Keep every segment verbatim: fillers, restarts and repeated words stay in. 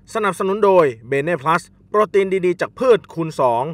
สนับสนุนโดยเบเน่พลัสโปรตีนดีๆจากพืชคูณสอง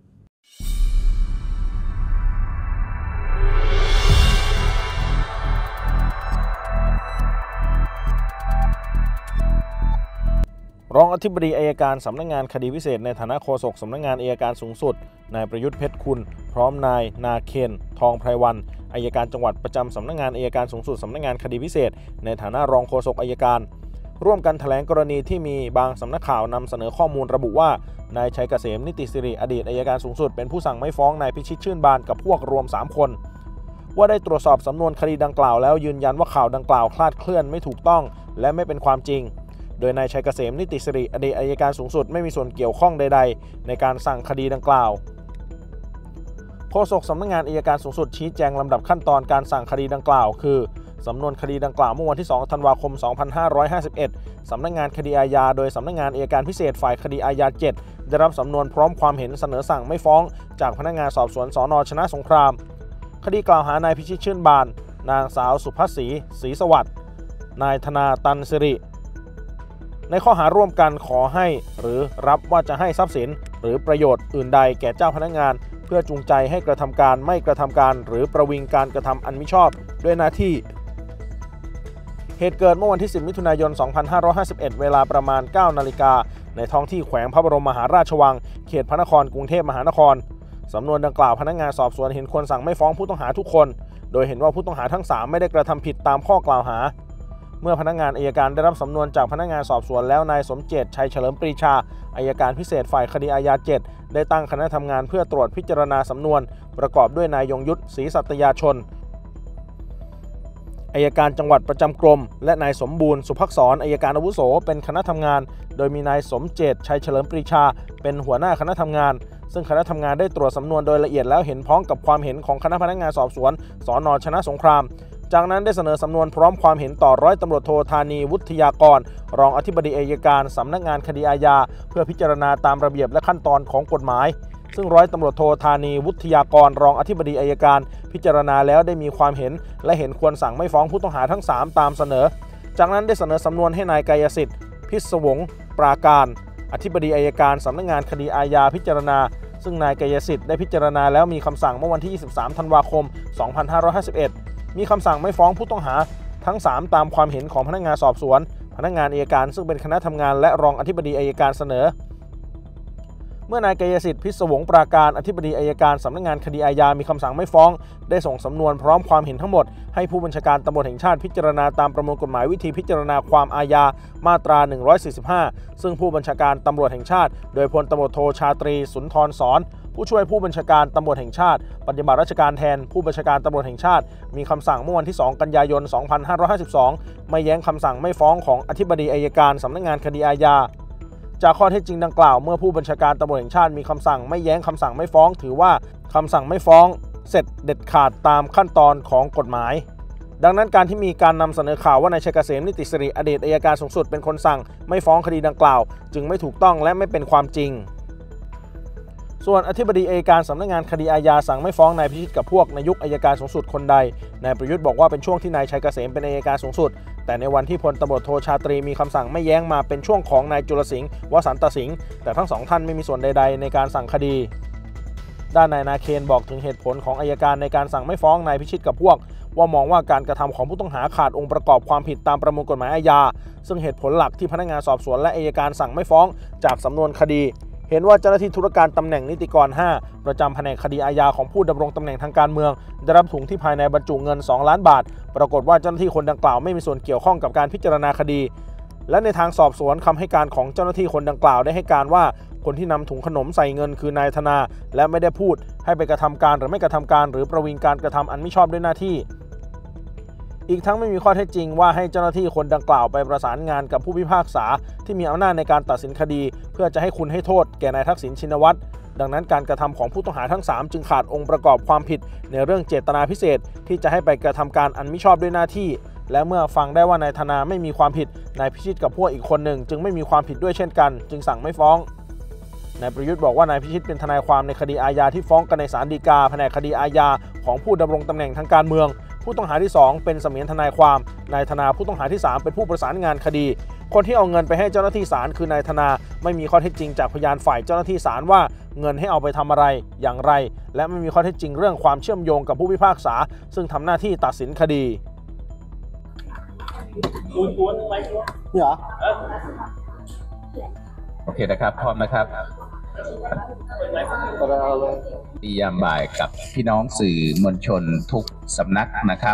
รองอธิบดีอัยการสำนักงานคดีพิเศษในฐานะโฆษกสำนักงานอัยการสูงสุดนายประยุทธ์เพชรคุณพร้อมนายนาเคนทองไพรวันอัยการจังหวัดประจำสำนักงานอัยการสูงสุดสำนักงานคดีพิเศษในฐานะรองโฆษกอัยการร่วมกันแถลงกรณีที่มีบางสำนักข่าวนำเสนอข้อมูลระบุว่านายชัยเกษมนิติสิริอดีตอัยการสูงสุดเป็นผู้สั่งไม่ฟ้องนายพิชิตชื่นบานกับพวกรวมสามคนว่าได้ตรวจสอบสำนวนคดีดังกล่าวแล้วยืนยันว่าข่าวดังกล่าวคลาดเคลื่อนไม่ถูกต้องและไม่เป็นความจริงโดยนายชัยเกษมนิติสิริอดีตอัยการสูงสุดไม่มีส่วนเกี่ยวข้องใดๆในการสั่งคดีดังกล่าวโฆษกสำนักงานอัยการสูงสุดชี้แจงลำดับขั้นตอนการสั่งคดีดังกล่าวคือสำนวนคดีดังกล่าวเมื่อวันที่สองธันวาคมสองพันห้าร้อยห้าสิบเอ็ดสำนักงานคดีอาญาโดยสำนักงานอัยการพิเศษฝ่ายคดีอาญาเจ็ดได้รับสำนวนพร้อมความเห็นเสนอสั่งไม่ฟ้องจากพนักงานสอบสวนสน.ชนะสงครามคดีกล่าวหานายพิชิตชื่นบานนางสาวสุภัสสีศรีสวัสดิ์นายธนาตันสิริในข้อหาร่วมกันขอให้หรือรับว่าจะให้ทรัพย์สินหรือประโยชน์อื่นใดแก่เจ้าพนักงานเพื่อจูงใจให้กระทำการไม่กระทำการหรือประวิงการกระทำอันมิชอบด้วยหน้าที่เหตุเกิดเมื่อวันที่สิบมิถุนายนสองพันห้าร้อยห้าสิบเอ็ดเวลาประมาณ เก้านาฬิกาในท้องที่แขวงพระบรมมหาราชวังเขตพระนครกรุงเทพมหานครสำนวนดังกล่าวพนักงานสอบสวนเห็นควรสั่งไม่ฟ้องผู้ต้องหาทุกคนโดยเห็นว่าผู้ต้องหาทั้งสามไม่ได้กระทำผิดตามข้อกล่าวหาเมื่อพนักงานอัยการได้รับสำนวนจากพนักงานสอบสวนแล้วนายสมเจตชัยเฉลิมปรีชาอัยการพิเศษฝ่ายคดีอาญาเจ็ดได้ตั้งคณะทำงานเพื่อตรวจพิจารณาสำนวนประกอบด้วยนายยงยุทธศรีสัตยาชนอัยการจังหวัดประจำกรมและนายสมบูรณ์สุภักษรอัยการอาวุโสเป็นคณะทำงานโดยมีนายสมเจตชัยเฉลิมปรีชาเป็นหัวหน้าคณะทำงานซึ่งคณะทำงานได้ตรวจสำนวนโดยละเอียดแล้วเห็นพ้องกับความเห็นของคณะพนักงานสอบสวนสน.ชนะสงครามจากนั้นได้เสนอสำนวนพร้อมความเห็นต่อร้อยตำรวจโทธานีวุฒิยากรรองอธิบดีอัยการสำนักงานคดีอาญาเพื่อพิจารณาตามระเบียบและขั้นตอนของกฎหมายซึ่งร้อยตำรวจโทธานีวุฒิยากรรองอธิบดีอัยการพิจารณาแล้วได้มีความเห็นและเห็นควรสั่งไม่ฟ้องผู้ต้องหาทั้งสามตามเสนอจากนั้นได้เสนอสำนวนให้นายกายสิทธิ์พิศวงปราการอธิบดีอัยการสำนักงานคดีอาญาพิจารณาซึ่งนายกายสิทธิ์ได้พิจารณาแล้วมีคำสั่งเมื่อวันที่ยี่สิบสามธันวาคมสองพันห้าร้อยห้าสิบเอ็ดมีคำสั่งไม่ฟ้องผู้ต้องหาทั้งสามตามความเห็นของพนักงานสอบสวนพนักงานอัยการซึ่งเป็นคณะทำงานและรองอธิบดีอัยการเสนอเมื่อนายกายสิทธิ์พิศวงปราการอธิบดีอัยการสำนักงานคดีอาญามีคำสั่งไม่ฟ้องได้ส่งสำนวนพร้อมความเห็นทั้งหมดให้ผู้บัญชาการตำรวจแห่งชาติพิจารณาตามประมวลกฎหมายวิธีพิจารณาความอาญามาตราหนึ่งร้อยสี่สิบห้าซึ่งผู้บัญชาการตำรวจแห่งชาติโดยพลตำรวจโทชาตรีสุนทรสอนผู้ช่วยผู้บัญชาการตำรวจแห่งชาติปฏิบัติราชการแทนผู้บัญชาการตำรวจแห่งชาติมีคำสั่งเมื่อวันที่สองกันยายนสองพันห้าร้อยห้าสิบสองไม่แย้งคำสั่งไม่ฟ้องของอธิบดีอัยการสำนักงานคดีอาญาจากข้อเท็จจริงดังกล่าวเมื่อผู้บัญชาการตำรวจแห่งชาติมีคำสั่งไม่แย้งคำสั่งไม่ฟ้องถือว่าคำสั่งไม่ฟ้องเสร็จเด็ดขาดตามขั้นตอนของกฎหมายดังนั้นการที่มีการนำเสนอข่าวว่านายชัยเกษมนิติสิริอดีตอัยการสูงสุดเป็นคนสั่งไม่ฟ้องคดีดังกล่าวจึงไม่ถูกต้องและไม่เป็นความจริงส่วนอธิบดีอัยการสำนักงานคดีอาญาสั่งไม่ฟ้องนายพิชิตกับพวกในยุคอัยการสูงสุดคนใดนายประยุทธ์บอกว่าเป็นช่วงที่นายชัยเกษมเป็นอัยการสูงสุดแต่ในวันที่พลตำรวจโทชาตรีมีคำสั่งไม่แย้งมาเป็นช่วงของนายจุลสิงห์วสันตสิงห์แต่ทั้งสองท่านไม่มีส่วนใดๆในการสั่งคดีด้านนายนาเคนบอกถึงเหตุผลของอัยการในการสั่งไม่ฟ้องนายพิชิตกับพวกว่ามองว่าการกระทำของผู้ต้องหาขาดองค์ประกอบความผิดตามประมวลกฎหมายอาญาซึ่งเหตุผลหลักที่พนักงานสอบสวนและอัยการสั่งไม่ฟ้องจากสำนวนคดีเห็นว่าเจ้าหน้าที่ธุรการตำแหน่งนิติกรห้าประจำแผนกคดีอาญาของผู้ดำรงตำแหน่งทางการเมืองได้รับถุงที่ภายในบรรจุเงินสองล้านบาทปรากฏว่าเจ้าหน้าที่คนดังกล่าวไม่มีส่วนเกี่ยวข้องกับการพิจารณาคดีและในทางสอบสวนคำให้การของเจ้าหน้าที่คนดังกล่าวได้ให้การว่าคนที่นำถุงขนมใส่เงินคือนายธนาและไม่ได้พูดให้ไปกระทำการหรือไม่กระทำการหรือประวิงการกระทำอันมิชอบด้วยหน้าที่อีกทั้งไม่มีข้อเท็จจริงว่าให้เจ้าหน้าที่คนดังกล่าวไปประสานงานกับผู้พิพากษาที่มีอำนาจในการตัดสินคดีเพื่อจะให้คุณให้โทษแก่นายทักษิณชินวัตรดังนั้นการกระทำของผู้ต้องหาทั้งสามจึงขาดองค์ประกอบความผิดในเรื่องเจตนาพิเศษที่จะให้ไปกระทำการอันมิชอบด้วยหน้าที่และเมื่อฟังได้ว่านายธนาไม่มีความผิดนายพิชิตกับพวกอีกคนหนึ่งจึงไม่มีความผิดด้วยเช่นกันจึงสั่งไม่ฟ้องนายประยุทธ์บอกว่านายพิชิตเป็นทนายความในคดีอาญาที่ฟ้องกันในศาลฎีกาแผนกคดีอาญาของผู้ดำรงตำแหน่งทางการเมืองผผู้ต้องหาที่สองเป็นเสมียนทนายความนายธนาผู้ต้องหาที่สามเป็นผู้ประสานงานคดีคนที่เอาเงินไปให้เจ้าหน้าที่ศาลคือนายธนาไม่มีข้อเท็จจริงจากพยานฝ่ายเจ้าหน้าที่ศาลว่าเงินให้เอาไปทำอะไรอย่างไรและไม่มีข้อเท็จจริงเรื่องความเชื่อมโยงกับผู้พิพากษาซึ่งทำหน้าที่ตัดสินคดีเหรอโอเคนะครับพร้อมนะครับดียามบ่ายกับพี่น้องสื่อมวลชนทุกสำนักนะครับ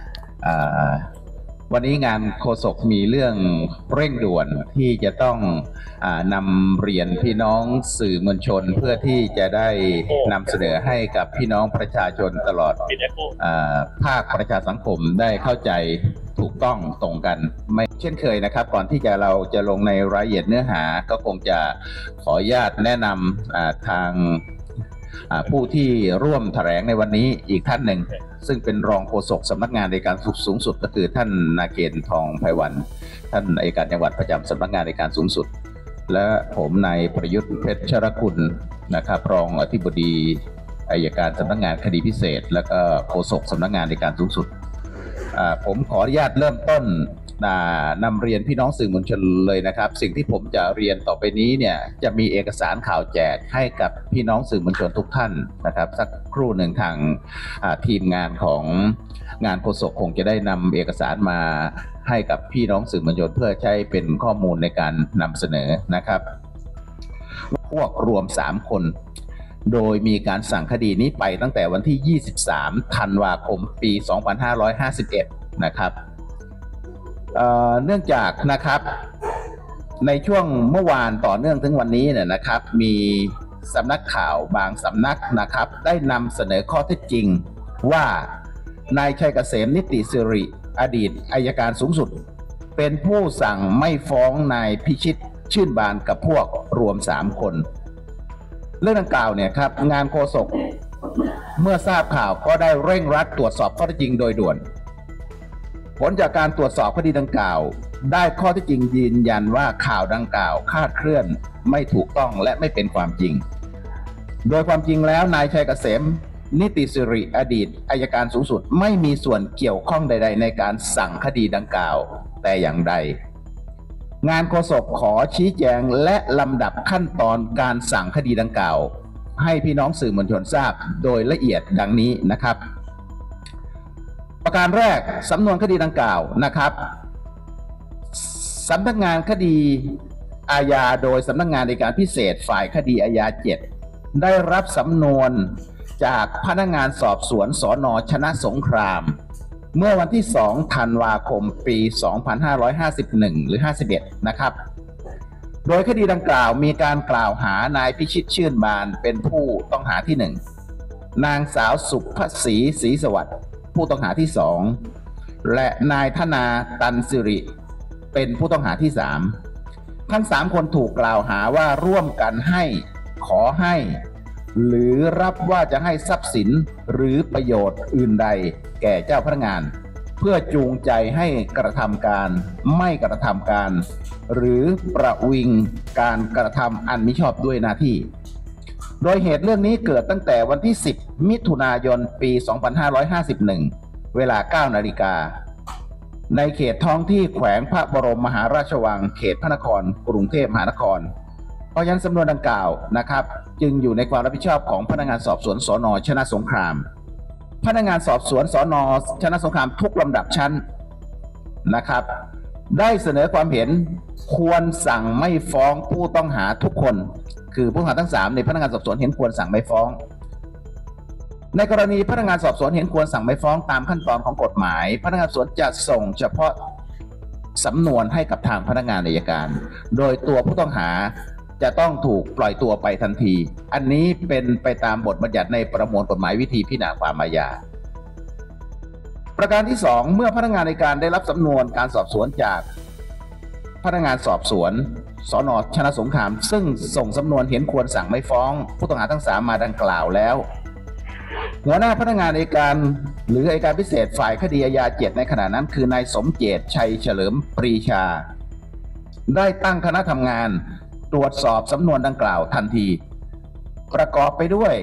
วันนี้งานโฆษกมีเรื่องเร่งด่วนที่จะต้องนำเรียนพี่น้องสื่อมวลชนเพื่อที่จะได้นำเสนอให้กับพี่น้องประชาชนตลอดภาคประชาสังคมได้เข้าใจถูกต้องตรงกันไม่เช่นเคยนะครับก่อนที่จะเราจะลงในรายละเอียดเนื้อหาก็คงจะขออนุญาตแนะนำทางผู้ที่ร่วมแถลงในวันนี้อีกท่านหนึ่งซึ่งเป็นรองโฆษกสำนักงานอัยการสูงสุดก็คือท่านนาเกณฑ์ทองไพวันท่านอัยการจังหวัดประจำสำนักงานอัยการสูงสุดและผมนายประยุทธ์เพชรชรคุณนะครับรองอธิบดีอัยการสำนักงานคดีพิเศษและก็โฆษกสำนักงานอัยการสูงสุดผมขออนุญาตเริ่มต้นนำเรียนพี่น้องสื่อมวลชนเลยนะครับสิ่งที่ผมจะเรียนต่อไปนี้เนี่ยจะมีเอกสารข่าวแจกให้กับพี่น้องสื่อมวลชนทุกท่านนะครับสักครู่หนึ่งทางทีมงานของงานโฆษกคงจะได้นำเอกสารมาให้กับพี่น้องสื่อมวลชนเพื่อใช้เป็นข้อมูลในการนำเสนอนะครับพวกรวมสามคนโดยมีการสั่งคดีนี้ไปตั้งแต่วันที่ยี่สิบสามธันวาคมปีสองพันห้าร้อยห้าสิบเอ็ดนะครับเอ่อเนื่องจากนะครับในช่วงเมื่อวานต่อเนื่องถึงวันนี้เนี่ยนะครับมีสำนักข่าวบางสำนักนะครับได้นำเสนอข้อเท็จจริงว่านายชัยเกษมนิติสิริอดีตอัยการสูงสุดเป็นผู้สั่งไม่ฟ้องนายพิชิตชื่นบานกับพวกรวมสามคนเรื่องดังกล่าวเนี่ยครับงานโฆษกเมื่อทราบข่าวก็ได้เร่งรัดตรวจสอบข้อเท็จจริงโดยด่วนผลจากการตรวจสอบคดีดังกล่าวได้ข้อเท็จจริงยืนยันว่าข่าวดังกล่าวคลาดเคลื่อนไม่ถูกต้องและไม่เป็นความจริงโดยความจริงแล้วนายชัยเกษมนิติสิริอดีตอัยการสูงสุดไม่มีส่วนเกี่ยวข้องใดๆในการสั่งคดีดังกล่าวแต่อย่างใดงานโฆษกขอชี้แจงและลำดับขั้นตอนการสั่งคดีดังกล่าวให้พี่น้องสื่อมวลชนทราบโดยละเอียดดังนี้นะครับประการแรกสำนวนคดีดังกล่าวนะครับสำนักงานคดีอาญาโดยสำนักงานอัยการพิเศษฝ่ายคดีอาญาเจ็ดได้รับสำนวนจากพนักงานสอบสวนสน.ชนะสงครามเมื่อวันที่สองธันวาคมปีสองพันห้าร้อยห้าสิบเอ็ดหรือห้าสิบเอ็ดนะครับโดยคดีดังกล่าวมีการกล่าวหานายพิชิตชื่นบานเป็นผู้ต้องหาที่หนึ่งนางสาวสุภศรีศรีสวัสดิ์ผู้ต้องหาที่สองและนายธนาตันสิริเป็นผู้ต้องหาที่สามทั้งสามคนถูกกล่าวหาว่าร่วมกันให้ขอให้หรือรับว่าจะให้ทรัพย์สินหรือประโยชน์อื่นใดแก่เจ้าพนักงานเพื่อจูงใจให้กระทำการไม่กระทำการหรือประวิงการกระทำอันมิชอบด้วยหน้าที่โดยเหตุเรื่องนี้เกิดตั้งแต่วันที่สิบมิถุนายนปีสองพันห้าร้อยห้าสิบเอ็ดเวลา เก้านาฬิกาในเขตท้องที่แขวงพระบรมมหาราชวังเขตพระนครกรุงเทพมหานครเพราะฉะนั้นสำนวนดังกล่าวนะครับจึงอยู่ในความรับผิดชอบของพนักงานสอบสวนสน.ชนะสงครามพนักงานสอบสวนสน.ชนะสงครามทุกลำดับชั้นนะครับได้เสนอความเห็นควรสั่งไม่ฟ้องผู้ต้องหาทุกคนคือผู้ต้องหาทั้งสามในพนักงานสอบสวนเห็นควรสั่งไม่ฟ้องในกรณีพนักงานสอบสวนเห็นควรสั่งไม่ฟ้องตามขั้นตอนของกฎหมายพนักงานสอบสวนจะส่งเฉพาะสำนวนให้กับทางพนักงานอัยการโดยตัวผู้ต้องหาจะต้องถูกปล่อยตัวไปทันทีอันนี้เป็นไปตามบทบัญญัติในประมวลกฎหมายวิธีพิจารณาความอาญาประการที่สองเมื่อพนักงานอัยการได้รับสำนวนการสอบสวนจากพนักงานสอบสวนสน.ชนะสงครามซึ่งส่งสำนวนเห็นควรสั่งไม่ฟ้องผู้ต้องหาทั้งสามมาดังกล่าวแล้วหัวหน้าพนักงานอัยการหรืออัยการพิเศษฝ่ายคดีอาญาเจ็ดในขณะนั้นคือนายสมเจตชัยเฉลิมปรีชาได้ตั้งคณะทำงานตรวจสอบสำนวนดังกล่าวทันทีประกอบไปด้วย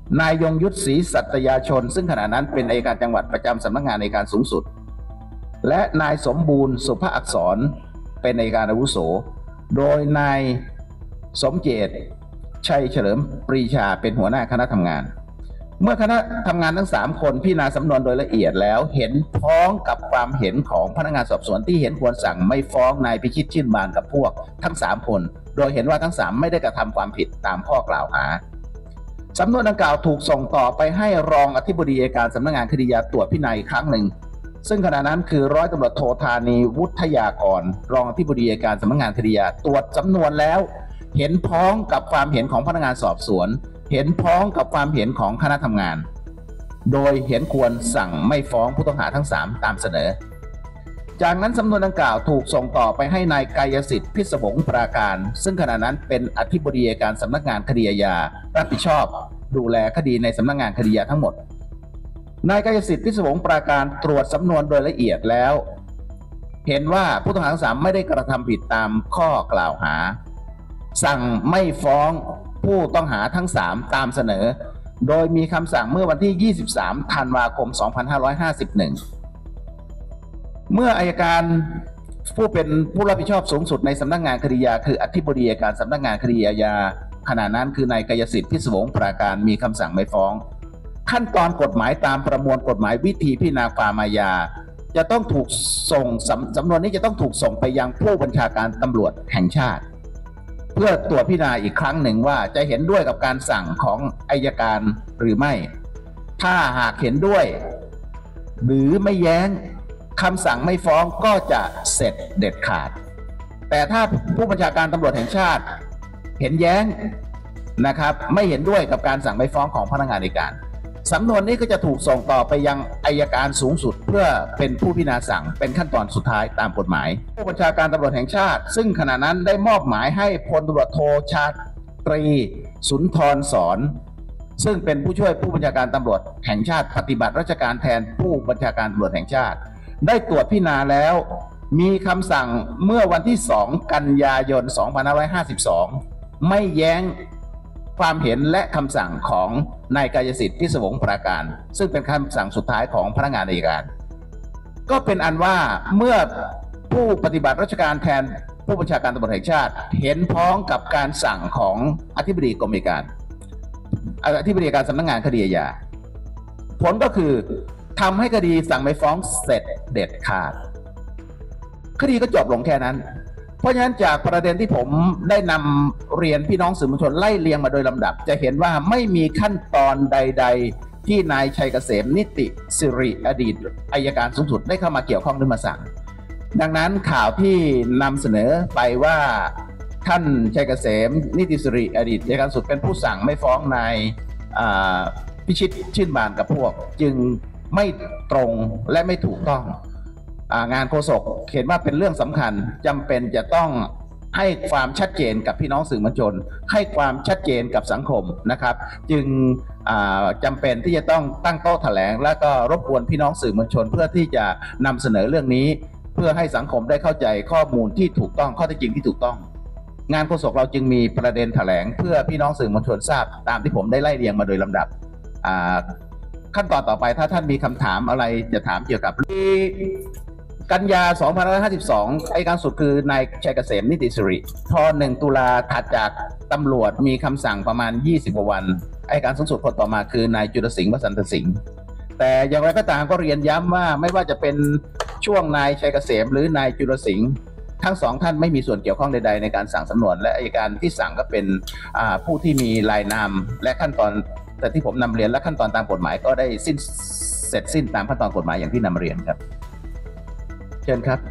นายยงยุทธศรีสัตยาชนซึ่งขณะนั้นเป็นอัยการจังหวัดประจำสำนักงานอัยการสูงสุดและนายสมบูรณ์สุภอักษรเป็นอัยการอาวุโสโดยนายสมเจตชัยเฉลิมปรีชาเป็นหัวหน้าคณะทำงานเมื่อคณะทำงานทั้งสามคนพิจารณาสำนวนโดยละเอียดแล้วเห็นพ้องกับความเห็นของพนักงานสอบสวนที่เห็นควรสั่งไม่ฟ้องนายพิชิตชื่นบานกับพวกทั้งสามคนโดยเห็นว่าทั้งสามไม่ได้กระทำความผิดตามข้อกล่าวหาสำนวนดังกล่าวถูกส่งต่อไปให้รองอธิบดีอัยการสำนักงานคดียาตรวจพินัยอีกครั้งหนึ่งซึ่งขณะนั้นคือร้อยตำรวจโทธานีวุฒยากรรองอธิบดีอัยการสำนักงานคดียาตรวจสำนวนแล้วเห็นพ้องกับความเห็นของพนักงานสอบสวนเห็นพ้องกับความเห็นของคณะทำงานโดยเห็นควรสั่งไม่ฟ้องผู้ต้องหาทั้งสามตามเสนอจากนั้นสำนวนดังกล่าวถูกส่งต่อไปให้นายกายสิทธิ์พิศวงปราการซึ่งขณะนั้นเป็นอธิบดีอัยการสำนักงานคดีอาญารับผิดชอบดูแลคดีในสำนักงานคดีอาญาทั้งหมดนายกายสิทธิ์พิศวงปราการตรวจสำนวนโดยละเอียดแล้วเห็นว่าผู้ต้องหาทั้งสามไม่ได้กระทำผิดตามข้อกล่าวหาสั่งไม่ฟ้องผู้ต้องหาทั้งสามตามเสนอโดยมีคำสั่งเมื่อวันที่ยี่สิบสามธันวาคมสองพันห้าร้อยห้าสิบเอ็ดเมื่ออัยการผู้เป็นผู้รับผิดชอบสูงสุดในสำนักงานคดีอาญาคืออธิบดีอัยการสำนักงานคดีอาญาขณะนั้นคือนายกายสิทธิ์พิศวงปราการมีคำสั่งไม่ฟ้องขั้นตอนกฎหมายตามประมวลกฎหมายวิธีพิจารณาความอาญาจะต้องถูกส่งสำสำนวนนี้จะต้องถูกส่งไปยังผู้บัญชาการตำรวจแห่งชาติเพื่อตรวจพิจารณาอีกครั้งหนึ่งว่าจะเห็นด้วยกับการสั่งของอัยการหรือไม่ถ้าหากเห็นด้วยหรือไม่แย้งคำสั่งไม่ฟ้องก็จะเสร็จเด็ดขาดแต่ถ้าผู้บัญชาการตำรวจแห่งชาติเห็นแย้งนะครับไม่เห็นด้วยกับการสั่งไม่ฟ้องของพนักงานอัยการสำนวนนี้ก็จะถูกส่งต่อไปยังอัยการสูงสุดเพื่อเป็นผู้พิจารณาสั่งเป็นขั้นตอนสุดท้ายตามกฎหมายผู้บัญชาการตำรวจแห่งชาติซึ่งขณะนั้นได้มอบหมายให้พลตำรวจโทชาตรีสุนทรสอนซึ่งเป็นผู้ช่วยผู้บัญชาการตำรวจแห่งชาติปฏิบัติราชการแทนผู้บัญชาการตำรวจแห่งชาติได้ตรวจพิจารณาแล้วมีคำสั่งเมื่อวันที่สองกันยายนสองพันห้าร้อยห้าสิบสองไม่แย้งความเห็นและคำสั่งของนายกายสิทธิ์พิศวงปราการซึ่งเป็นคำสั่งสุดท้ายของพนักงานอัยการก็เป็นอันว่าเมื่อผู้ปฏิบัติราชการแทนผู้บัญชาการตำรวจแห่งชาติเห็นพ้องกับการสั่งของอธิบดีกรมอัยการอธิบดีอัยการสำนักงานคดีอาญาผลก็คือทำให้คดีสั่งไม่ฟ้องเสร็จเด็ดขาดคดีก็จบลงแค่นั้นเพราะฉะนั้นจากประเด็นที่ผมได้นำเรียนพี่น้องสื่อมวลชนไล่เรียงมาโดยลำดับจะเห็นว่าไม่มีขั้นตอนใดๆที่นายชัยเกษมนิติสิริอดีตอัยการสูงสุดได้เข้ามาเกี่ยวข้องหรือมาสั่งดังนั้นข่าวที่นำเสนอไปว่าท่านชัยเกษมนิติสิริอดีตอัยการสูงสุดเป็นผู้สั่งไม่ฟ้องนายพิชิตชื่นบานกับพวกจึงไม่ตรงและไม่ถูกต้องงานโฆษกเห็นว่าเป็นเรื่องสำคัญจำเป็นจะต้องให้ความชัดเจนกับพี่น้องสื่อมวลชนให้ความชัดเจนกับสังคมนะครับจึงจำเป็นที่จะต้องตั้งโต๊ะแถลงและก็รบกวนพี่น้องสื่อมวลชนเพื่อที่จะนำเสนอเรื่องนี้เพื่อให้สังคมได้เข้าใจข้อมูลที่ถูกต้องข้อเท็จจริงที่ถูกต้องงานโฆษกเราจึงมีประเด็นแถลงเพื่อพี่น้องสื่อมวลชนทราบตามที่ผมได้ไล่เรียงมาโดยลำดับขั้นตอนต่อไปถ้าท่านมีคำถามอะไรจะถามเกี่ยวกับกันยาสองพันห้าร้อยห้าสิบสองอัยการสุดคือนายชัยเกษมนิติสิริพอหนึ่งตุลาถัดจากตำรวจมีคำสั่งประมาณยี่สิบกว่าวันอัยการสูงสุดคนต่อมาคือนายจุลสิงห์วสันตสิงห์แต่อย่างไรก็ตามก็เรียนย้ำว่าไม่ว่าจะเป็นช่วงนายชัยเกษมหรือนายจุลสิงห์ทั้งสองท่านไม่มีส่วนเกี่ยวข้องใดๆในการสั่งสำนวนและอัยการที่สั่งก็เป็นผู้ที่มีรายนามและขั้นตอนแต่ที่ผมนำเรียนและขั้นตอนตามกฎหมายก็ได้สิ้นเสร็จสิ้นตามขั้นตอนกฎหมายอย่างที่นำเรียนครับเชิญครับ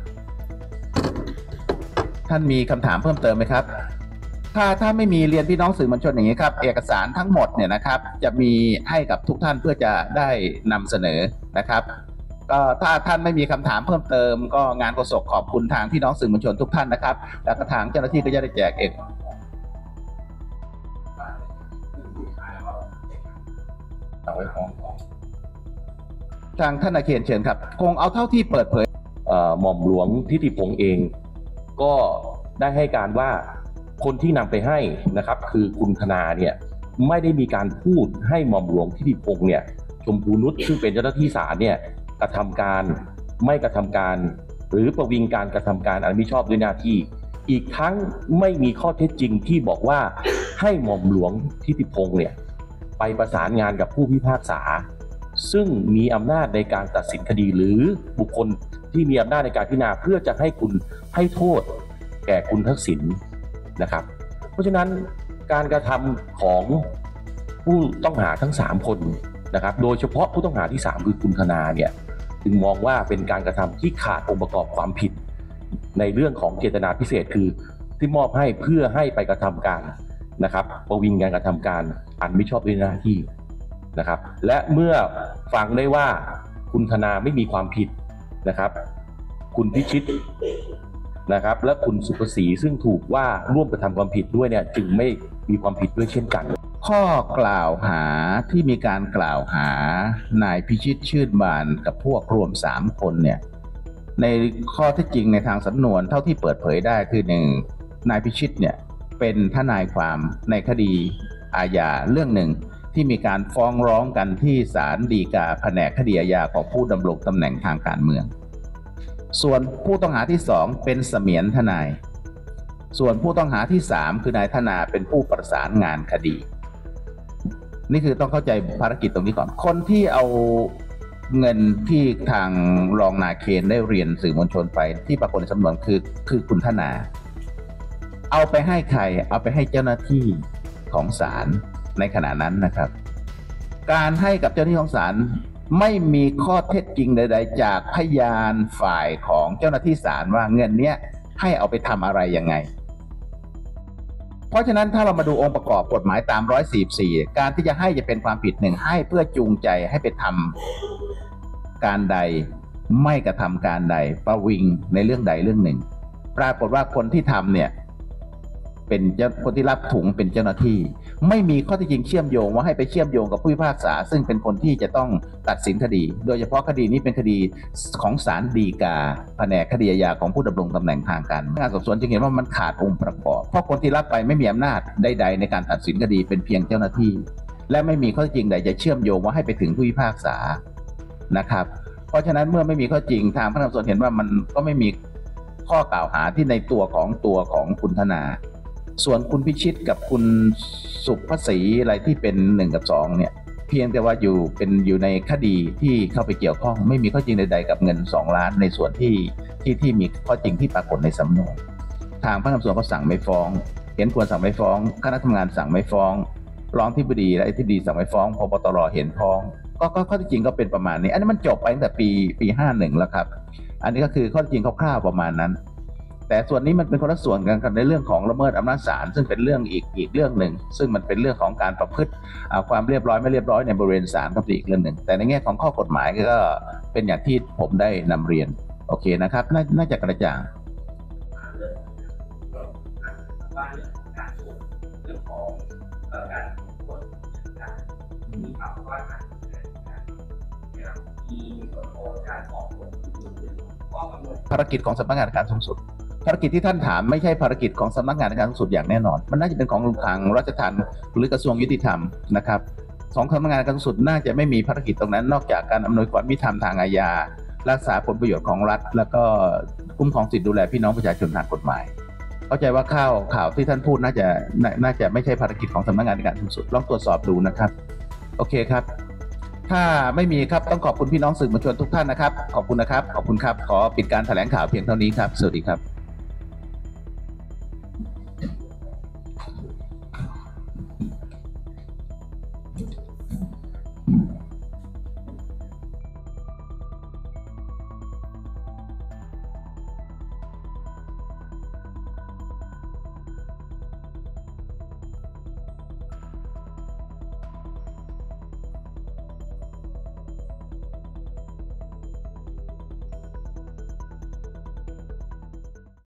ท่านมีคำถามเพิ่มเติมไหมครับถ้าถ้าไม่มีเรียนพี่น้องสื่อมวลชนอย่างนี้ครับเอกสารทั้งหมดเนี่ยนะครับจะมีให้กับทุกท่านเพื่อจะได้นำเสนอนะครับก็ถ้าท่านไม่มีคำถามเพิ่มเติมก็งานโฆษกขอบคุณทางพี่น้องสื่อมวลชนทุกท่านนะครับแล้วก็ทางเจ้าหน้าที่ก็จะได้แจกเอกทางท่านอาเขตเชิญครับคงเอาเท่าที่เปิดเผยหม่อมหลวงทิติพงษ์เองก็ได้ให้การว่าคนที่นำไปให้นะครับคือคุณธนาเนี่ยไม่ได้มีการพูดให้หม่อมหลวงทิติพงษ์เนี่ยชมพูนุชซึ่งเป็นเจ้าหน้าที่ศาลเนี่ยกระทำการไม่กระทำการหรือประวิงการกระทำการอันมิชอบด้วยหน้าที่อีกทั้งไม่มีข้อเท็จจริงที่บอกว่าให้หม่อมหลวงทิติพงษ์เนี่ยไปประสานงานกับผู้พิพากษาซึ่งมีอำนาจในการตัดสินคดีหรือบุคคลที่มีอำนาจในการพิจารณาเพื่อจะให้คุณให้โทษแก่คุณทักษิณนะครับเพราะฉะนั้นการกระทำของผู้ต้องหาทั้งสามคนนะครับโดยเฉพาะผู้ต้องหาที่สามคือคุณธนาเนี่ยจึงมองว่าเป็นการกระทำที่ขาดองค์ประกอบความผิดในเรื่องของเจตนาพิเศษคือที่มอบให้เพื่อให้ไปกระทำการนะครับประวิงการกระทำการอันมิชอบด้วยหน้าที่นะครับและเมื่อฟังได้ว่าคุณธนาไม่มีความผิดนะครับคุณพิชิตนะครับและคุณสุภศรีซึ่งถูกว่าร่วมกระทำความผิดด้วยเนี่ยจึงไม่มีความผิดด้วยเช่นกันข้อกล่าวหาที่มีการกล่าวหานายพิชิตชื่นบานกับพวกรวมสามคนเนี่ยในข้อเท็จจริงในทางสำนวนเท่าที่เปิดเผยได้คือหนึ่งนายพิชิตเนี่ยเป็นทนายความในคดีอาญาเรื่องหนึ่งที่มีการฟ้องร้องกันที่ศาลฎีกาแผนกคดีอาญาของผู้ดำรงตำแหน่งทางการเมืองส่วนผู้ต้องหาที่สองเป็นเสมียนทนายส่วนผู้ต้องหาที่สามคือนายธนาเป็นผู้ประสานงานคดีนี่คือต้องเข้าใจภารกิจตรงนี้ก่อนคนที่เอาเงินที่ทางรองนาเคนได้เรียนสื่อมวลชนไปที่ปรากฏในสำนวนคือคือคุณธนาเอาไปให้ใครเอาไปให้เจ้าหน้าที่ของศาลในขณะนั้นนะครับการให้กับเจ้าหน้าที่ของศาลไม่มีข้อเท็จจริงใดๆจากพยานฝ่ายของเจ้าหน้าที่ศาลว่าเงินเนี้ยให้เอาไปทำอะไรยังไงเพราะฉะนั้นถ้าเรามาดูองค์ประกอบกฎหมายตามหนึ่งร้อยสี่สิบสี่การที่จะให้จะเป็นความผิดหนึ่งให้เพื่อจูงใจให้ไปทำการใดไม่กระทำการใดประวิงในเรื่องใดเรื่องหนึ่งปรากฏว่าคนที่ทำเนี่ยเป็นเจ้าคนที่รับถุงเป็นเจ้าหน้าที่ไม่มีข้อเท็จจริงเชื่อมโยงว่าให้ไปเชื่อมโยงกับผู้พิพากษาซึ่งเป็นคนที่จะต้องตัดสินคดีโดยเฉพาะคดีนี้เป็นคดีของศาลฎีกาแผนกคดีอาญาของผู้ดำรงตำแหน่งทางการเมืองงานสอบสวนจึงเห็นว่ามันขาดองค์ประกอบเพราะคนที่รับไปไม่มีอำนาจใดๆในการตัดสินคดีเป็นเพียงเจ้าหน้าที่และไม่มีข้อเท็จจริงใดจะเชื่อมโยงว่าให้ไปถึงผู้พิพากษานะครับเพราะฉะนั้นเมื่อไม่มีข้อจริงทางพนักงานสอบสวนเห็นว่ามันก็ไม่มีข้อกล่าวหาที่ในตัวของตัวของคุณธนาส่วนคุณพิชิตกับคุณสุภศรีอะไรที่เป็นหนึ่งกับสองเนี่ยเพียงแต่ว่าอยู่เป็นอยู่ในคดีที่เข้าไปเกี่ยวข้องไม่มีข้อจริงใดๆกับเงินสองล้านในส่วนที่ที่ที่มีข้อจริงที่ปรากฏในสำนวนทางพนักงานสอบสวนก็สั่งไม่ฟ้องเห็นควรสั่งไม่ฟ้องคณะทำงานสั่งไม่ฟ้องรองอธิบดีและอธิบดีสั่งไม่ฟ้องพบตรเห็นฟ้องก็ก็ข้อที่จริงก็เป็นประมาณนี้อันนี้มันจบไปตั้งแต่ปีปีห้าสิบเอ็ดแล้วครับอันนี้ก็คือข้อที่จริงคร่าวๆประมาณนั้นแต่ส่วนนี้มันเป็นคนละส่วนกันกันในเรื่องของละเมิดอำนาจศาลซึ่งเป็นเรื่องอีกอีกเรื่องหนึ่งซึ่งมันเป็นเรื่องของการประพฤติความเรียบร้อยไม่เรียบร้อยในบริเวณศาลก็เป็นอีกเรื่องหนึ่งแต่ในแง่ของข้อกฎหมายก็เป็นอย่างที่ผมได้นำเรียนโอเคนะครับน่าน่าจะกระจ่างภารกิจของสำนักงานอัยการสูงสุดภารกิจที่ท่านถามไม่ใช่ภารกิจของสำนักงานอัยการสูงสุดอย่างแน่นอนมันน่าจะเป็นของทางราชทัณฑ์หรือกระทรวงยุติธรรมนะครับสองสำนักงานอัยการสูงสุดน่าจะไม่มีภารกิจตรงนั้นนอกจากการอำนวยความยุติธรรมทางอาญารักษาผลประโยชน์ของรัฐแล้วก็คุ้มครองสิทธิดูแลพี่น้องประชาชนทางกฎหมายเข้าใจว่าข่าวข่าวที่ท่านพูดน่าจะน่าจะไม่ใช่ภารกิจของสำนักงานอัยการสูงสุดลองตรวจสอบดูนะครับโอเคครับถ้าไม่มีครับต้องขอบคุณพี่น้องสื่อมวลชนทุกท่านนะครับขอบคุณนะครับขอบคุณครับขอปิดการแถลงข่าวเพียงเท่านี้ครับสวัสดีครับ